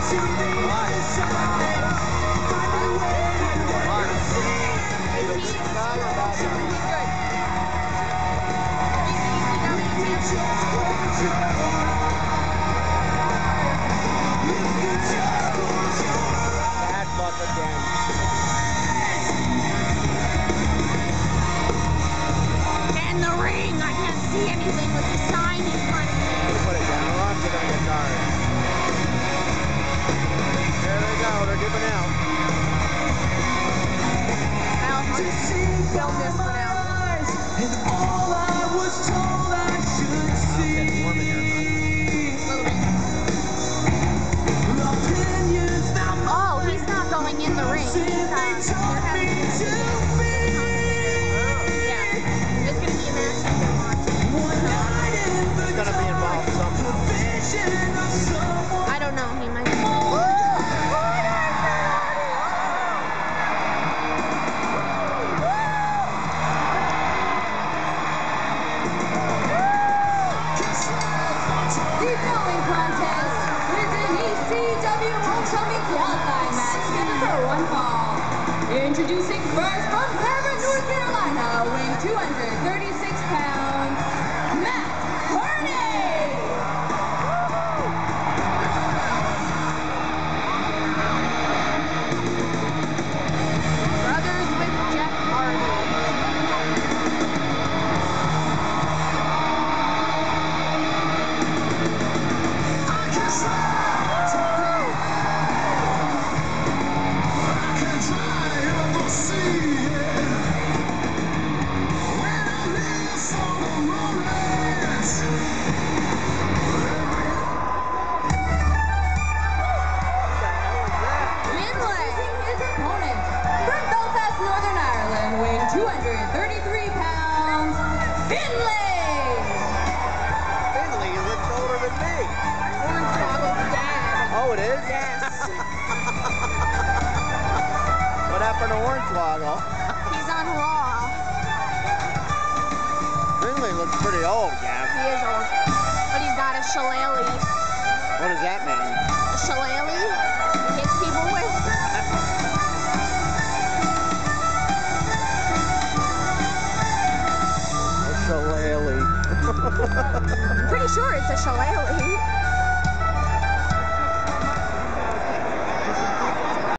In the ring, I can't see anything with the sign in front of me. Put it down, or I'm gonna get tired. There they go, they're giving out. I'll film this one out. And all I was told I should see. Getting warm in here, Oh, he's not going in the ring. They're having it's gonna be a match that they're watching. It's gonna be involved somehow. I don't know. He might. The following contest is an ECW homecoming qualifying match scheduled for one fall. Introducing first from Fairmont, North Carolina, weighing 236 pounds, Matt Hardy. Brothers with Jeff Hardy. Finlay. His opponent from Belfast, Northern Ireland, weighing 233 pounds, Finlay. Finlay, you look older than me. Hornswoggle's dad. Oh, it is? Yes. What happened to Hornswoggle? He's on Raw. Finlay looks pretty old, Gav. He is old. But he's got a shillelagh. What does that mean?